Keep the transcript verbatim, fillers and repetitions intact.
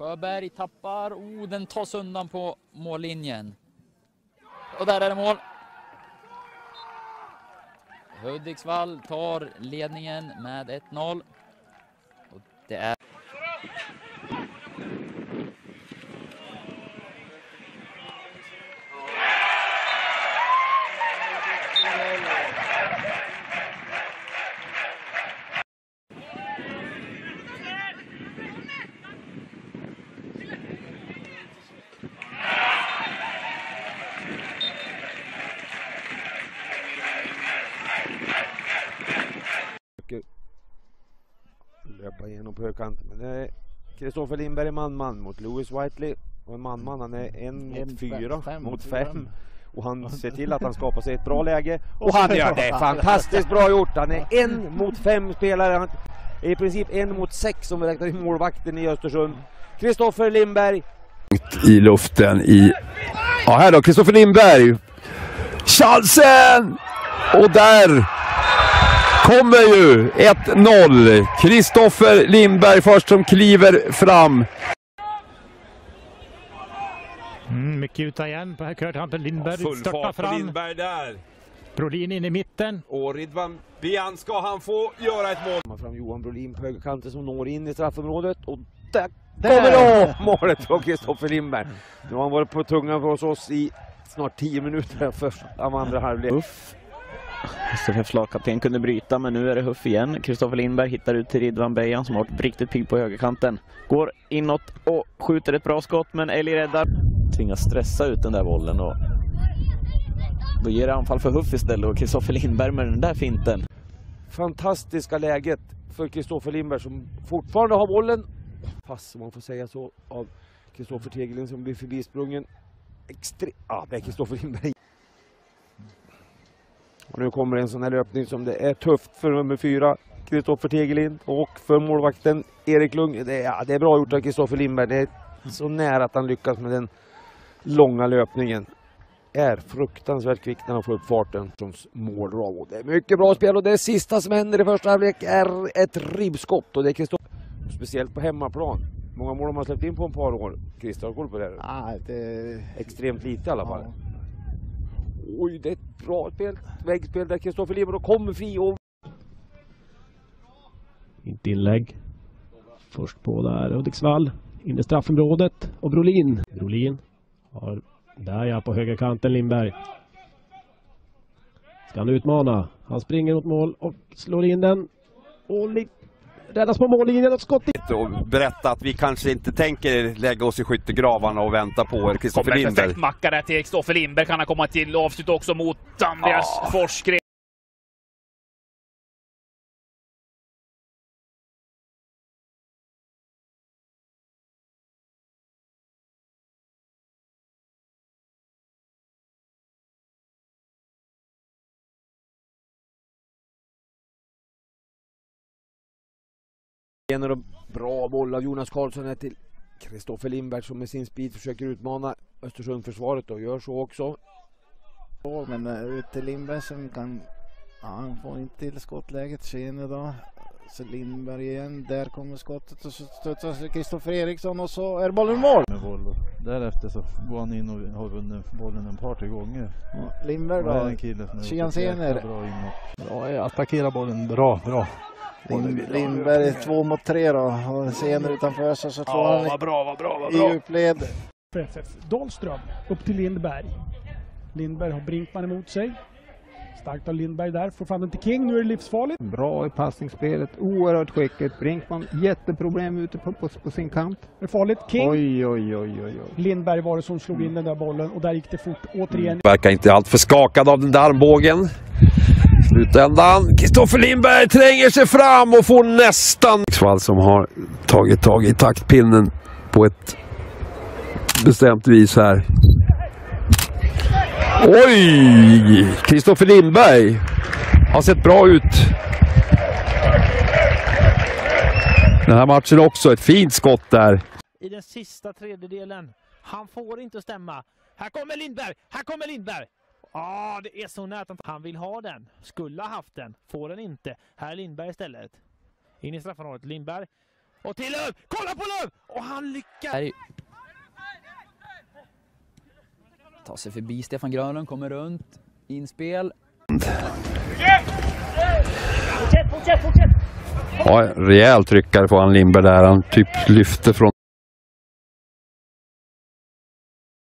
Sjöberg tappar. Oh, den tas undan på mållinjen. Och där är det mål. Hudiksvall tar ledningen med ett noll. Och det är... Löpa igenom på högkanten. Men det är Kristoffer Lindberg man-man mot Lewis Whiteley. Och en man-man, han är en mot fyra fem, mot fem. fem. Och han ser till att han skapar sig ett bra läge. Och han gör det fantastiskt bra gjort. Han är en mot fem spelare. Han är i princip en mot sex om vi räknar i målvakten i Östersund. Kristoffer Lindberg. I luften i... Ja, här då, Kristoffer Lindberg. Chansen! Och där kommer ju ett noll. Kristoffer Lindberg först som kliver fram. Mm, mycket utan igen på högerkanten. Lindberg full startar fart fram. på Lindberg där. Brolin in i mitten. Och Ridvan Bian ska han få göra ett mål. Man fram Johan Brolin på högerkanten som når in i straffområdet. Och där kommer då målet från Kristoffer Lindberg. Nu har han varit på tungan för oss i snart tio minuter först av andra halvlek. Huff. S F F:s lagkapten kunde bryta, men nu är det Huff igen. Kristoffer Lindberg hittar ut till Ridvan Bian som har varit riktigt pigg på högerkanten. Går inåt och skjuter ett bra skott, men Eli räddar. Tvingas stressa ut den där bollen och då ger det anfall för Huff istället och Kristoffer Lindberg med den där finten. Fantastiska läget för Kristoffer Lindberg som fortfarande har bollen. Pass, om man får säga så, av Kristoffer Tegelin som blir förbisprungen. Extre... Ja, det är Kristoffer Lindberg. Och nu kommer en sån här löpning som det är tufft för nummer fyra, Kristoffer Tegelin, och för målvakten Erik Lund. Det är, ja, det är bra gjort av Kristoffer Lindberg. Det är så nära att han lyckas med den långa löpningen. Är fruktansvärt kvick när han får upp farten som målram. Och det är mycket bra spel och det sista som händer i första halvlek är ett ribbskott. Och det är Kristoffer, speciellt på hemmaplan. Många mål har man släppt in på en par år. Kristoffer har koll på det. Ah, det... Extremt lite i alla fall. Ja. Oj, det är ett bra spel. Väggspel där Kristoffer Lindberg kommer fri och... Inte inlägg. Först på där Hudiksvall. In i straffområdet. Och Brolin. Brolin har där ja på högerkanten Lindberg. Ska han utmana. Han springer mot mål och slår in den. Och räddas på mållinjen och skott in. Och berätta att vi kanske inte tänker lägga oss i skyttegravarna och vänta på Kristoffer Lindberg. Perfekt macka där till Kristoffer Lindberg. Kan han komma till avslut också mot Andreas ah. Forsgren. En av de bra bollar av Jonas Karlsson är till Kristoffer Lindberg som med sin speed försöker utmana Östersund-försvaret och gör så också. Ja, men uh, ut till Lindberg som kan, ja, han får inte till skottläget sen då. Så Lindberg igen, där kommer skottet och så stöter Kristoffer Eriksson och så är bollen mål. Med boll. Därefter så går han in och har vunnit bollen en par tre gånger. Ja, Lindberg då, Kiansener. Ja, attackerar bollen bra, bra. Lind, Lindberg två mot tre då och Sener utanför så så två ja, han vad bra, vad bra, vad i bra. djupled. För F F. Dahlström upp till Lindberg. Lindberg har Brinkman emot sig. Starkt av Lindberg där. Får fram den till King. Nu är det livsfarligt. Bra i passningsspelet. Oerhört skickligt. Brinkman jätteproblem ute på, på, på sin kant. Det är farligt. King. Oj, oj, oj, oj, oj. Lindberg var det som slog in den där bollen. Och där gick det fort. Återigen. Verkar inte allt för skakad av den där armbågen. Slutändan. Kristoffer Lindberg tränger sig fram och får nästan. Hudiksvall som har tagit tag i taktpinnen på ett bestämt vis här. Oj! Kristoffer Lindberg har sett bra ut. Den här matchen också, ett fint skott där. I den sista tredjedelen. Han får inte stämma. Här kommer Lindberg! Här kommer Lindberg! Ja, ah, det är så nära. Han vill ha den. Skulle ha haft den. Får den inte. Här är Lindberg istället. In i straffområdet. Lindberg Och till Löv! Kolla på Löv! Och han lyckas! Här tar sig förbi Stefan Grönlund, kommer runt, inspel. Ja, rejäl tryckare på han Lindberg där. Han typ lyfter från